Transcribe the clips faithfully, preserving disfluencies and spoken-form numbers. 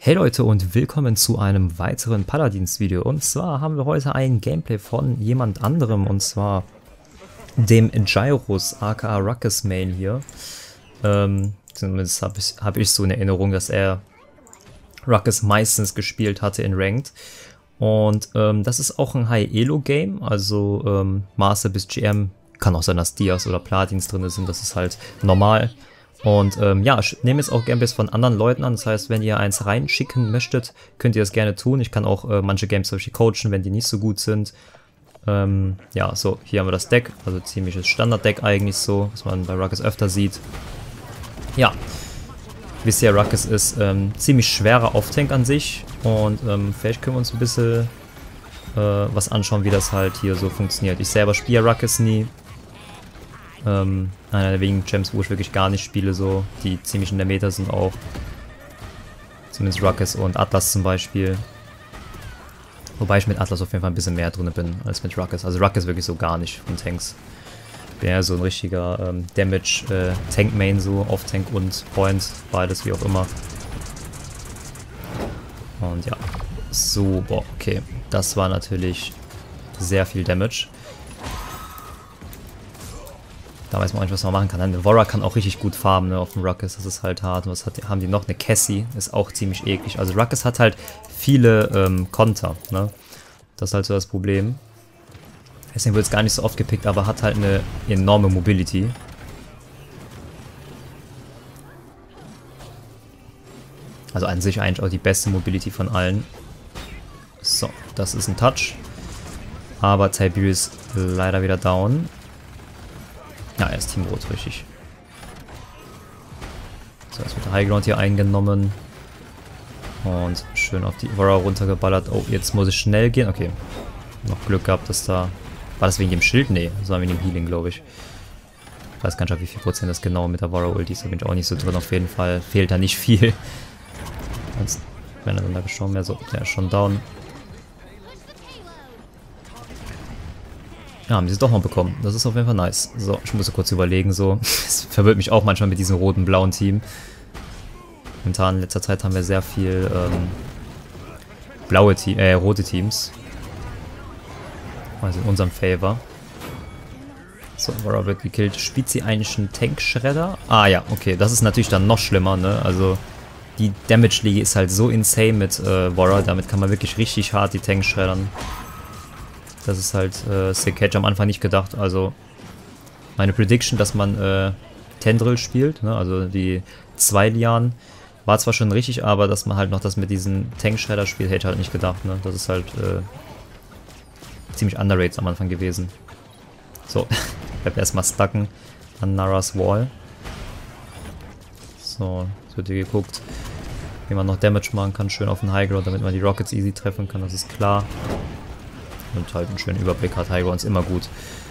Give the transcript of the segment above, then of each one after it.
Hey Leute und willkommen zu einem weiteren Paladins-Video. Und zwar haben wir heute ein Gameplay von jemand anderem, und zwar dem Gyros aka Ruckus Main hier. Ähm, zumindest habe ich, hab ich so eine Erinnerung, dass er Ruckus meistens gespielt hatte in Ranked. Und ähm, das ist auch ein High-Elo-Game, also ähm, Master bis G M, kann auch sein, dass Dias oder Platins drin sind, das ist halt normal. Und ähm, ja, ich nehme jetzt auch Gameplays von anderen Leuten an, das heißt, wenn ihr eins reinschicken möchtet, könnt ihr das gerne tun. Ich kann auch äh, manche Games zum Beispiel coachen, wenn die nicht so gut sind. Ähm, ja, so, hier haben wir das Deck, also ziemliches Standard-Deck eigentlich so, was man bei Ruckus öfter sieht. Ja, wisst ihr, Ruckus ist ähm, ziemlich schwerer Off-Tank an sich und ähm, vielleicht können wir uns ein bisschen äh, was anschauen, wie das halt hier so funktioniert. Ich selber spiele Ruckus nie. Ähm, einer der wenigen Gems, wo ich wirklich gar nicht spiele, so, die ziemlich in der Meta sind auch. Zumindest Ruckus und Atlas zum Beispiel. Wobei ich mit Atlas auf jeden Fall ein bisschen mehr drin bin als mit Ruckus. Also Ruckus wirklich so gar nicht von Tanks. Ich bin ja so ein richtiger ähm, Damage-Tank-Main, äh, so Off-Tank und Point, beides wie auch immer. Und ja, so, boah, okay. Das war natürlich sehr viel Damage. Da weiß man auch nicht, was man machen kann. Eine Vorra kann auch richtig gut farmen, ne, auf dem Ruckus, das ist halt hart. Und was hat, haben die noch? Eine Cassie, ist auch ziemlich eklig. Also Ruckus hat halt viele ähm, Konter, ne? Das ist halt so das Problem. Deswegen wird es gar nicht so oft gepickt, aber hat halt eine enorme Mobility. Also an sich eigentlich auch die beste Mobility von allen. So, das ist ein Touch. Aber Tiberius leider wieder down. Ja, er ist Team Rot, richtig. So, jetzt wird der Highground hier eingenommen. Und schön auf die Vorra runtergeballert. Oh, jetzt muss ich schnell gehen. Okay. Noch Glück gehabt, dass da... War das wegen dem Schild? Nee, das war wegen dem Healing, glaube ich. Ich weiß gar nicht, wie viel Prozent das genau mit der Vorra-Ulti ist. Da bin ich auch nicht so drin. Auf jeden Fall fehlt da nicht viel. Als wenn er dann da geschoben wäre. So, der ist schon down. Ja, haben sie es doch noch bekommen. Das ist auf jeden Fall nice. So, ich muss kurz überlegen, so. Es verwirrt mich auch manchmal mit diesem roten, blauen Team. Momentan in letzter Zeit haben wir sehr viel ähm, blaue Team, äh, rote Teams. Also in unserem Favor. So, Vorra wird gekillt. Spielt sie eigentlich einen Tank-Shredder? Ah ja, okay. Das ist natürlich dann noch schlimmer, ne? Also die Damage-Liga ist halt so insane mit äh, Vorra. Damit kann man wirklich richtig hart die Tanks schreddern. Das ist halt äh, sick. Hätte ich am Anfang nicht gedacht. Also meine Prediction, dass man äh, Tendril spielt, ne? Also die zwei Lianen, war zwar schon richtig, aber dass man halt noch das mit diesen Tank-Shredder spielt, hätte ich halt nicht gedacht. Ne? Das ist halt äh, ziemlich underrated am Anfang gewesen. So, ich bleib erstmal stucken an Naras Wall. So, jetzt wird hier geguckt, wie man noch Damage machen kann, schön auf den Highground, damit man die Rockets easy treffen kann, das ist klar. Und halt einen schönen Überblick hat Highgrounds immer gut.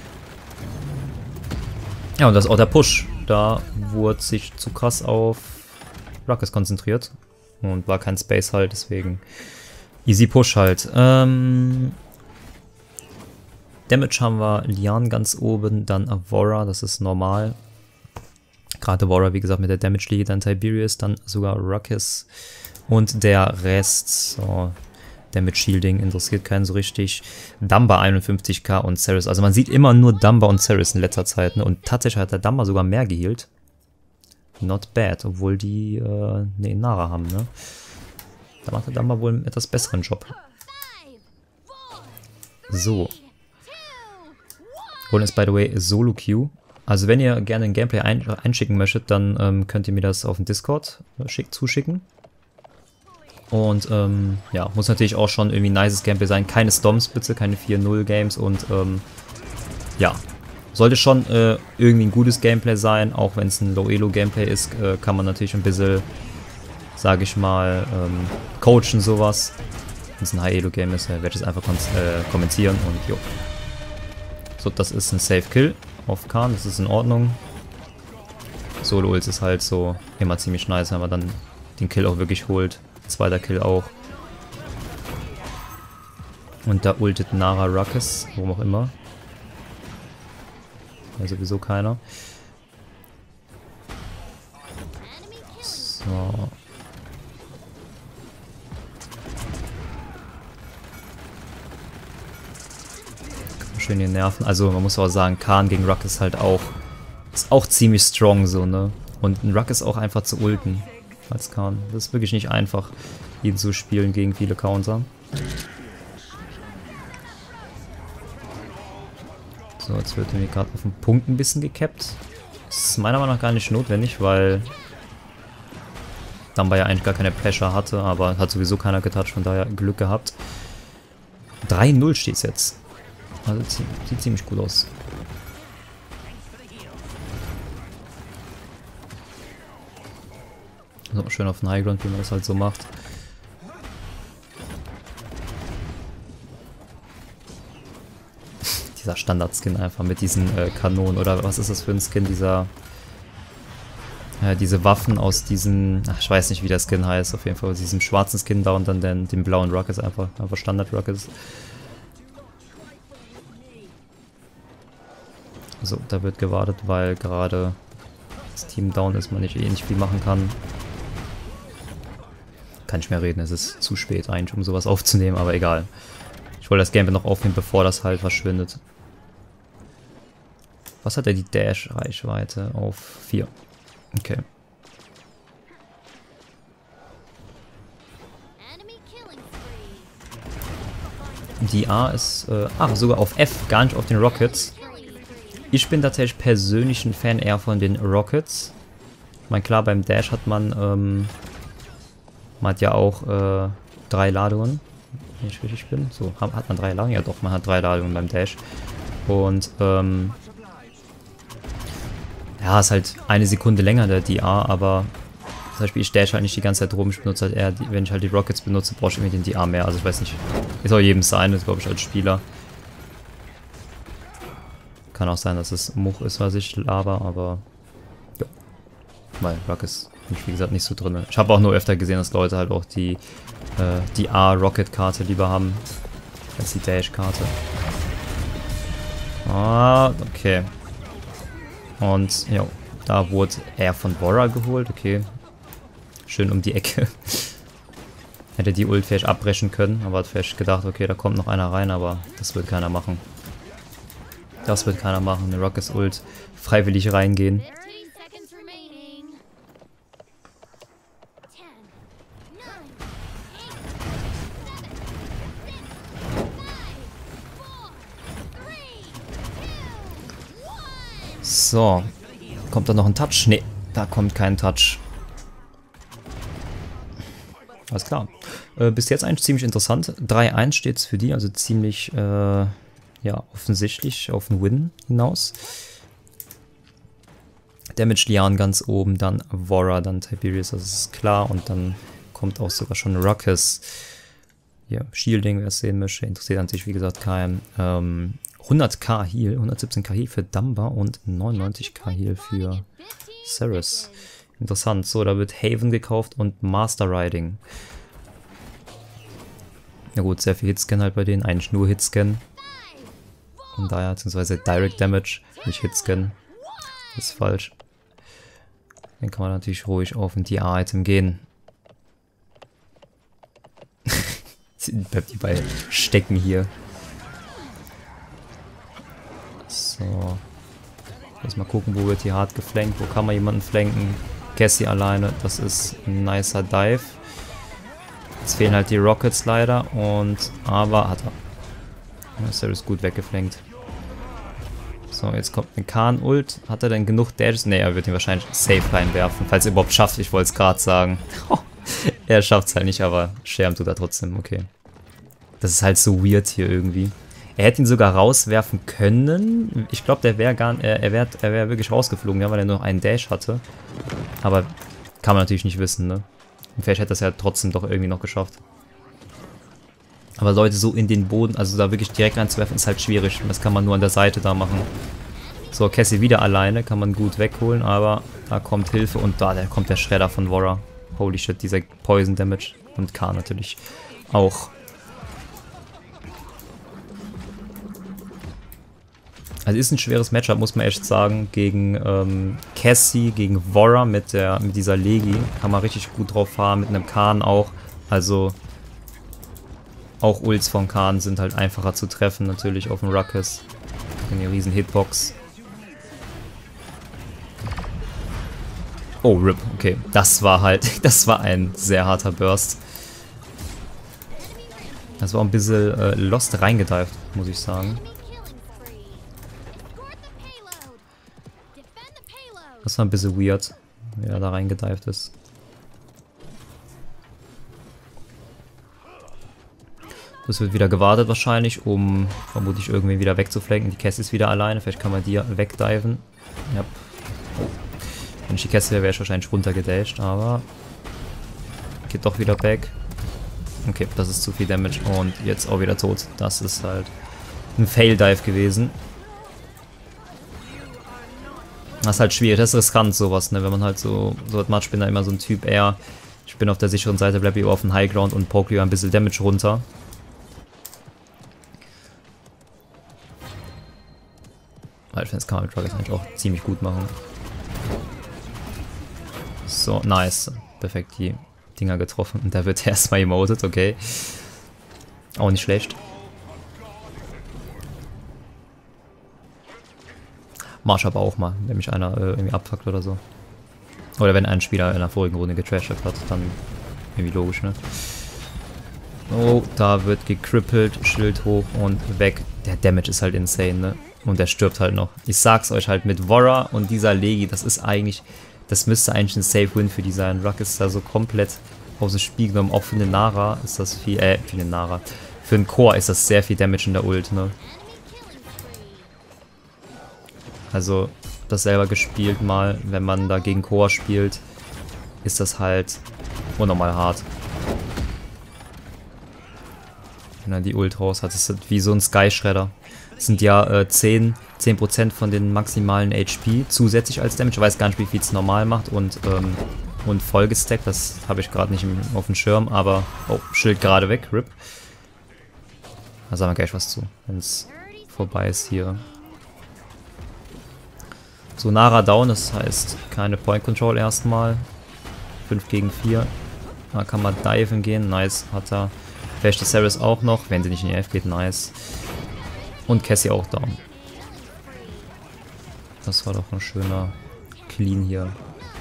Ja, und das ist auch der Push. Da wurde sich zu krass auf Ruckus konzentriert. Und war kein Space halt, deswegen easy Push halt. Ähm, Damage haben wir Lian ganz oben, dann Vorra, das ist normal. Gerade Vorra, wie gesagt, mit der Damage-Liga, dann Tiberius, dann sogar Ruckus. Und der Rest, so... Damage Shielding interessiert keinen so richtig. Dumba einundfünfzig K und Ceres. Also man sieht immer nur Dumba und Ceres in letzter Zeit. Ne? Und tatsächlich hat der Dumba sogar mehr gehealt. Not bad. Obwohl die äh, eine Inara haben. Ne? Da macht der Dumba wohl einen etwas besseren Job. So. Holen ist by the way Solo Queue. Also wenn ihr gerne ein Gameplay ein einschicken möchtet, dann ähm, könnt ihr mir das auf den Discord schick zuschicken. Und ähm, ja, muss natürlich auch schon irgendwie ein nices Gameplay sein. Keine Stoms bitte, keine vier null Games und ähm, ja, sollte schon äh, irgendwie ein gutes Gameplay sein. Auch wenn es ein Low-Elo-Gameplay ist, äh, kann man natürlich ein bisschen, sage ich mal, ähm, coachen sowas. Wenn es ein High-Elo-Game ist, äh, werde ich es einfach äh, kommentieren und jo. So, das ist ein Safe-Kill auf Khan, das ist in Ordnung. Solo-Ult ist halt so immer ziemlich nice, wenn man dann den Kill auch wirklich holt. Zweiter Kill auch. Und da ultet Nara Ruckus, warum auch immer. Ja, sowieso keiner. So. schön hier nerven. Also man muss auch sagen, Khan gegen Ruck ist halt auch, ist auch ziemlich strong so, ne? Und ein Ruck ist auch einfach zu ulten als Khan. Das ist wirklich nicht einfach, ihn zu spielen gegen viele Counter. So, jetzt wird mir gerade auf den Punkt ein bisschen gekappt. Das ist meiner Meinung nach gar nicht notwendig, weil Dumba ja eigentlich gar keine Pressure hatte, aber hat sowieso keiner getoucht, von daher Glück gehabt. drei null steht es jetzt. Also sieht ziemlich gut aus. So, schön auf den Highground, wie man das halt so macht. Dieser Standard-Skin einfach mit diesen äh, Kanonen, oder was ist das für ein Skin, dieser... Ja, diese Waffen aus diesen, ach, ich weiß nicht, wie der Skin heißt, auf jeden Fall aus diesem schwarzen Skin da und dann den, den blauen Rockets, einfach, einfach Standard-Rockets. So, da wird gewartet, weil gerade das Team down ist, man nicht eh nicht viel machen kann. Kann nicht mehr reden, es ist zu spät eigentlich, um sowas aufzunehmen, aber egal. Ich wollte das Gameplay noch aufnehmen, bevor das halt verschwindet. Was hat er die Dash-Reichweite? Auf vier. Okay. Die A ist, äh, ah, sogar auf F, gar nicht auf den Rockets. Ich bin tatsächlich persönlich ein Fan eher von den Rockets. Ich meine, klar, beim Dash hat man, ähm, man hat ja auch äh, drei Ladungen, wenn ich richtig bin. So, hat man drei Ladungen? Ja doch, man hat drei Ladungen beim Dash. Und, ähm, ja, ist halt eine Sekunde länger der D A, aber zum Beispiel ich dash halt nicht die ganze Zeit rum, ich benutze halt eher, die, wenn ich halt die Rockets benutze, brauche ich irgendwie den D A mehr, also ich weiß nicht, ist auch jedem sein, das glaube ich als Spieler. Kann auch sein, dass es Much ist, was ich laber, aber ja, weil Rockets bin ich wie gesagt nicht so drin. Ich habe auch nur öfter gesehen, dass Leute halt auch die äh, D A-Rocket-Karte lieber haben, als die Dash-Karte. Ah, okay. Und ja, da wurde er von Vorra geholt, okay. Schön um die Ecke. Hätte die Ult vielleicht abbrechen können, aber hat vielleicht gedacht, okay, da kommt noch einer rein, aber das wird keiner machen. Das wird keiner machen, eine Rockets Ult freiwillig reingehen. So, kommt da noch ein Touch? Ne, da kommt kein Touch. Alles klar. Äh, bis jetzt eigentlich ziemlich interessant. drei eins steht es für die, also ziemlich äh, ja, offensichtlich auf den Win hinaus. Damage Lian ganz oben, dann Vorra, dann Tiberius, das ist klar. Und dann kommt auch sogar schon Ruckus. Hier, Shielding, wer es sehen möchte, interessiert an sich, wie gesagt, keinen. Ähm, hunderttausend Heal, hundertsiebzehn Heal für Dumba und neunundneunzig Heal für Ceres. Interessant. So, da wird Haven gekauft und Master Riding. Ja gut, sehr viel Hitscan halt bei denen, eigentlich nur Hitscan. Von daher, beziehungsweise Direct Damage, nicht Hitscan. Das ist falsch. Dann kann man natürlich ruhig auf ein D A-Item gehen. Bleibt die bei stecken hier. So. Lass mal gucken, wo wird hier hart geflankt. Wo kann man jemanden flanken? Cassie alleine, das ist ein nicer Dive. Jetzt fehlen halt die Rockets leider. Und aber hat er. Ja, ist gut weggeflankt. So, jetzt kommt ein Khan-Ult. Hat er denn genug Dashes? Ne, er wird ihn wahrscheinlich safe reinwerfen. Falls er überhaupt schafft, ich wollte es gerade sagen. Er schafft es halt nicht, aber Scherm tut er trotzdem, okay. Das ist halt so weird hier irgendwie. Er hätte ihn sogar rauswerfen können. Ich glaube, der wäre gar er, er wäre er wär wirklich rausgeflogen, ja, weil er nur noch einen Dash hatte. Aber kann man natürlich nicht wissen, ne? Und vielleicht hätte er es ja trotzdem doch irgendwie noch geschafft. Aber Leute so in den Boden, also da wirklich direkt reinzuwerfen, ist halt schwierig. Das kann man nur an der Seite da machen. So, Cassie wieder alleine, kann man gut wegholen, aber da kommt Hilfe und da da kommt der Schredder von Vorra. Holy shit, dieser Poison Damage. Und K natürlich auch. Also ist ein schweres Matchup, muss man echt sagen, gegen ähm, Cassie, gegen Vorra mit, der, mit dieser Legi. Kann man richtig gut drauf fahren, mit einem Khan auch. Also auch Ults von Khan sind halt einfacher zu treffen, natürlich auf dem Ruckus. Eine riesen Hitbox. Oh, R I P. Okay, das war halt, das war ein sehr harter Burst. Das war ein bisschen äh, lost reingedived, muss ich sagen. Das war ein bisschen weird, wie er da reingedived ist. Das wird wieder gewartet wahrscheinlich, um vermutlich irgendwie wieder wegzuflanken. Die Cassie ist wieder alleine, vielleicht kann man die wegdiven. Ja. Wenn ich die Cassie wäre, wäre ich wahrscheinlich runtergedasht, aber geht doch wieder back. Okay, das ist zu viel Damage und jetzt auch wieder tot. Das ist halt ein Fail-Dive gewesen. Das ist halt schwierig, das ist riskant sowas, ne? Wenn man halt so, so hat Match, bin da immer so ein Typ eher, ich bin auf der sicheren Seite, bleib lieber auf dem Highground und poke lieber ein bisschen Damage runter. Weil das kann man mit Ruckus eigentlich auch ziemlich gut machen. So, nice. Perfekt die Dinger getroffen. Und da wird erstmal emoted, okay. Auch nicht schlecht. Marsch aber auch mal, wenn mich einer äh, irgendwie abfuckt oder so. Oder wenn ein Spieler in der vorigen Runde getrashed hat, dann irgendwie logisch, ne? Oh, da wird gecrippelt, Schild hoch und weg. Der Damage ist halt insane, ne? Und der stirbt halt noch. Ich sag's euch halt, mit Vorra und dieser Legi, das ist eigentlich, das müsste eigentlich ein Safe-Win für die sein. Ruck ist da so komplett aus dem Spiel genommen. Auch für eine Nara ist das viel, äh, für eine Nara. Für einen Core ist das sehr viel Damage in der Ult, ne? Also, das selber gespielt mal, wenn man da gegen Core spielt, ist das halt unnormal hart. Wenn er die Ult raus hat, ist das wie so ein Sky-Shredder. Das sind ja äh, zehn Prozent von den maximalen H P zusätzlich als Damage. Ich weiß gar nicht, wie viel es normal macht und, ähm, und voll gestackt. Das habe ich gerade nicht im, auf dem Schirm, aber... Oh, Schild gerade weg, R I P. Da sagen wir gleich was zu, wenn es vorbei ist hier. So, Nara down, das heißt keine Point Control erstmal. fünf gegen vier. Da kann man diven gehen, nice, hat er. Vielleicht die Seris auch noch, wenn sie nicht in die F geht, nice. Und Cassie auch down. Das war doch ein schöner Clean hier.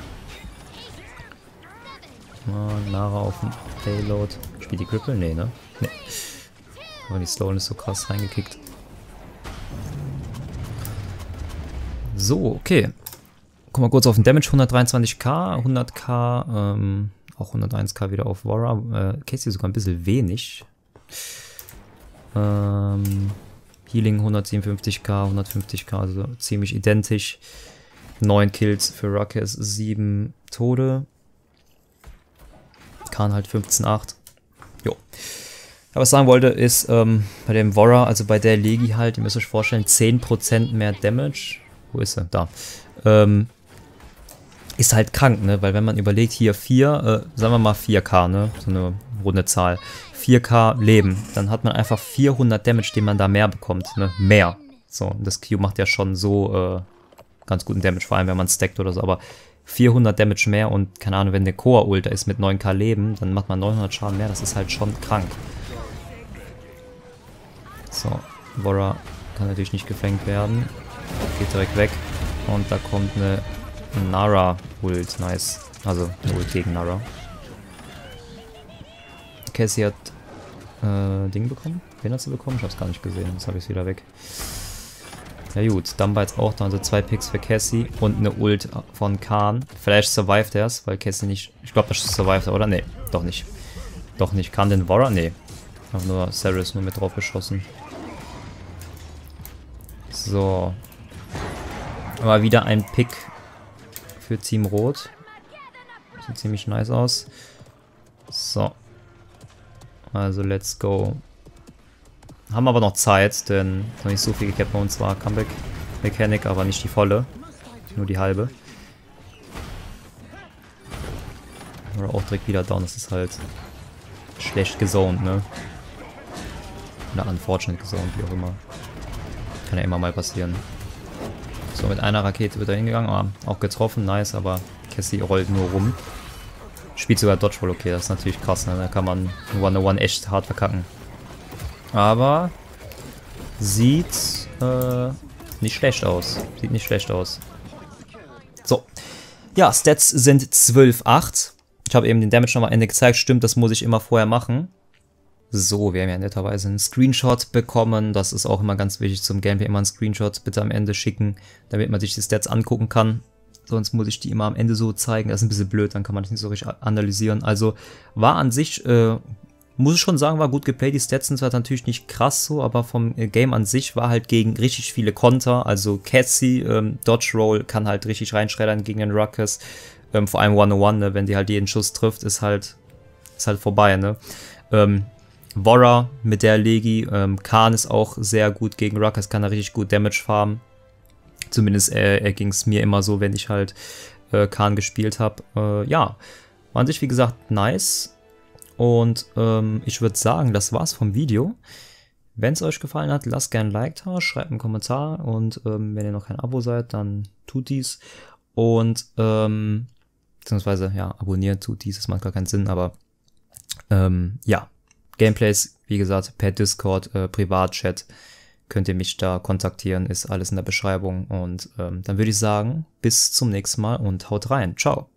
Ah, Nara auf dem Payload. Spielt die Cripple? Nee, ne? Nee. Aber die Sloan ist so krass reingekickt. So, okay. Guck mal kurz auf den Damage. hundertdreiundzwanzig K, hundert K, ähm, auch hunderteins K wieder auf Vorra. Äh, Cassie sogar ein bisschen wenig. Ähm... Healing hundertsiebenundfünfzig K, hundertfünfzig K, also ziemlich identisch. neun Kills für Ruckus, sieben Tode. Khan halt fünfzehn acht. Jo. Aber was ich sagen wollte ist, ähm, bei dem Vorra, also bei der Legi halt, ihr müsst euch vorstellen, zehn Prozent mehr Damage. Wo ist er? Da. Ähm, ist halt krank, ne? Weil wenn man überlegt, hier vier, äh, sagen wir mal vier K, ne? So eine runde Zahl. vier K Leben, dann hat man einfach vierhundert Damage, den man da mehr bekommt, ne? Mehr. So, das Q macht ja schon so äh, ganz guten Damage, vor allem wenn man stackt oder so, aber vierhundert Damage mehr und, keine Ahnung, wenn der Core-Ult ist mit neun K Leben, dann macht man neunhundert Schaden mehr, das ist halt schon krank. So, Vorra kann natürlich nicht geflankt werden, geht direkt weg und da kommt eine Nara-Ult, nice, also eine Ult gegen Nara. Cassie hat äh, Ding bekommen. Wen hat sie bekommen? Ich hab's gar nicht gesehen. Jetzt habe ich es wieder weg. Ja gut, dann war jetzt auch da. Also zwei Picks für Cassie und eine Ult von Khan. Vielleicht survived er es, weil Cassie nicht... Ich glaube, das survived er, oder? Nee, doch nicht. Doch nicht. Kann den Vorra? Nee. Hab nur Seris nur mit drauf geschossen. So. Aber wieder ein Pick für Team Rot. Sieht ziemlich nice aus. So. Also let's go. Haben aber noch Zeit, denn noch nicht so viel gecapped bei uns war. Comeback Mechanik, aber nicht die volle. Nur die halbe. Oder auch direkt wieder down, das ist halt schlecht gezoned, ne? Oder unfortunate gezoned, wie auch immer. Kann ja immer mal passieren. So, mit einer Rakete wird er hingegangen, aber auch getroffen, nice, aber Cassie rollt nur rum. Spielt sogar Dodgeball, okay, das ist natürlich krass, ne? Da kann man one oh one echt hart verkacken. Aber sieht äh, sieht nicht schlecht aus. Sieht nicht schlecht aus. So. Ja, Stats sind zwölf acht. Ich habe eben den Damage nochmal am Ende gezeigt. Stimmt, das muss ich immer vorher machen. So, wir haben ja netterweise einen Screenshot bekommen. Das ist auch immer ganz wichtig zum Gameplay. Immer einen Screenshot bitte am Ende schicken, damit man sich die Stats angucken kann. Sonst muss ich die immer am Ende so zeigen. Das ist ein bisschen blöd, dann kann man das nicht so richtig analysieren. Also war an sich, äh, muss ich schon sagen, war gut geplayt. Die Stats sind zwar natürlich nicht krass so, aber vom äh, Game an sich war halt gegen richtig viele Konter. Also Cassie, ähm, Dodge Roll kann halt richtig reinschreddern gegen den Ruckus. Ähm, vor allem hundertundeins, ne? Wenn die halt jeden Schuss trifft, ist halt, ist halt vorbei, ne? Ähm, Vorra mit der Legi, ähm, Khan ist auch sehr gut gegen Ruckus, kann er richtig gut Damage farmen. Zumindest äh, er ging es mir immer so, wenn ich halt äh, Khan gespielt habe. Äh, ja, war an sich wie gesagt nice. Und ähm, ich würde sagen, das war's vom Video. Wenn es euch gefallen hat, lasst gerne ein Like da, schreibt einen Kommentar. Und ähm, wenn ihr noch kein Abo seid, dann tut dies. Und ähm, beziehungsweise, ja, abonnieren tut dies, das macht gar keinen Sinn, aber ähm, ja. Gameplays, wie gesagt, per Discord, äh, Privatchat, könnt ihr mich da kontaktieren, ist alles in der Beschreibung. Und ähm, dann würde ich sagen, bis zum nächsten Mal und haut rein. Ciao.